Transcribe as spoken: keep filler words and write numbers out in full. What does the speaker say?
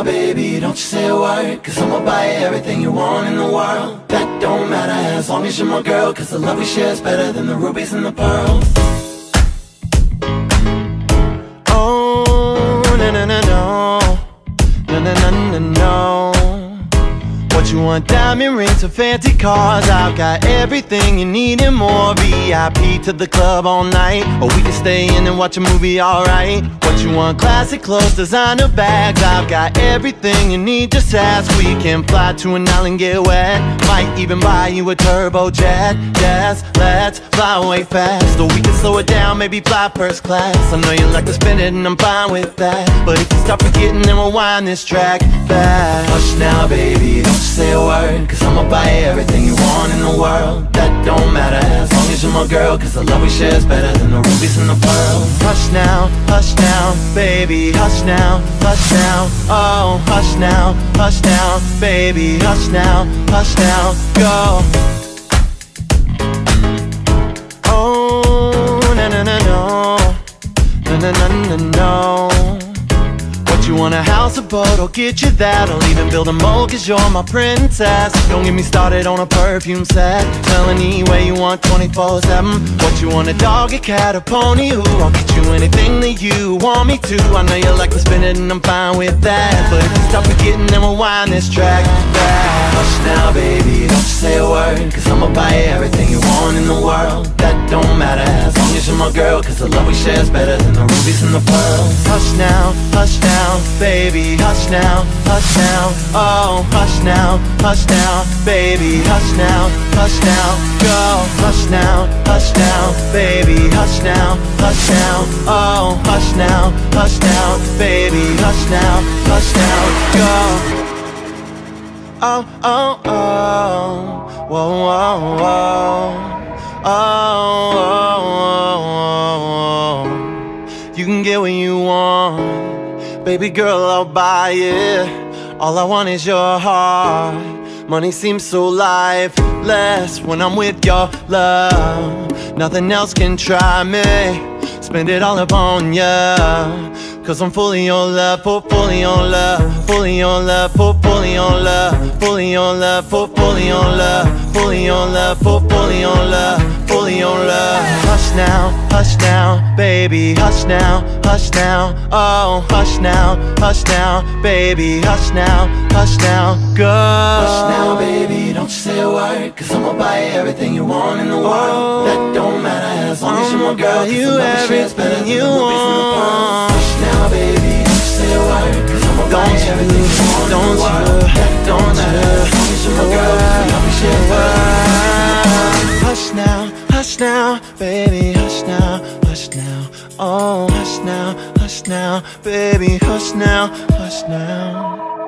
now, baby, don't you say a word, cause I'ma buy you everything you want in the world. That don't matter as long as you're my girl, cause the love we share is better than the rubies and the pearls. Oh, no, no, no, no, no, no, no, no, no. What you want, diamond rings or fancy cars? I've got everything you need and more. V I P to the club all night, or we can stay in and watch a movie, alright. What you want, classic clothes, designer bags? I've got everything you need, just ask. We can fly to an island, get wet, might even buy you a turbo jet. Yes, let's fly away fast, or we can slow it down, maybe fly first class. I know you like to spin it and I'm fine with that, but if you stop forgetting, then we'll wind this track back. Hush now, baby, don't you say a word, cause I'ma buy you everything you want in the world. That don't matter as long as you're my girl, cause the love we share is better than the rubies and the pearls. Hush now, hush now, baby, hush now, hush now. Oh, hush now, hush now, baby, hush now, hush now, go. Oh, no, no, no, no, no, no, no, no, no. You want a house, a boat, I'll get you that. I'll even build a moat, cause you're my princess. Don't get me started on a perfume set. Tell any way you want twenty-four seven. What you want, a dog, a cat, a pony? Ooh, I'll get you anything that you want me to. I know you like to spin it and I'm fine with that, but if you stop forgetting, then we'll wind this track back. Hush now, baby, don't you say a word, cause I'ma buy you everything you want in the world. That don't matter as long as you're my girl, cause the love we share is better than the rubies and the pearls. Hush now, hush now, baby, hush now, hush now. Oh, hush now, hush now, baby, hush now, hush now, go. Hush now, hush now, baby, hush now, hush now. Oh, hush now, hush now, baby, hush now, hush now, go. Oh, oh, oh, whoa, whoa, whoa. Oh, oh, oh, oh. You can get what you want, baby girl, I'll buy it. All I want is your heart. Money seems so lifeless when I'm with your love. Nothing else can try me. Spend it all upon ya, cause I'm fully on love, full, fully on love, fully on love, full, fully on love, fully on love, full, fully on love, fully on love, full, fully on love, fully on love. Hush now, hush now, baby, hush now, hush now. Oh, hush now, hush now, baby, hush now, hush now, go. Hush now, baby, don't you say a word, cause I'ma buy you everything you want in the world. That don't matter as long as you're my girl, cause the love we share is better than the rubies and the pearls. Hush now, baby, don't you say a word, cause I'ma buy you everything you want in the world. That don't matter as long as you're my girl, cause the love we share is better than the pearls. Hush now, hush now, baby, hush now, hush now. Oh, hush now, hush now, baby, hush now, hush now.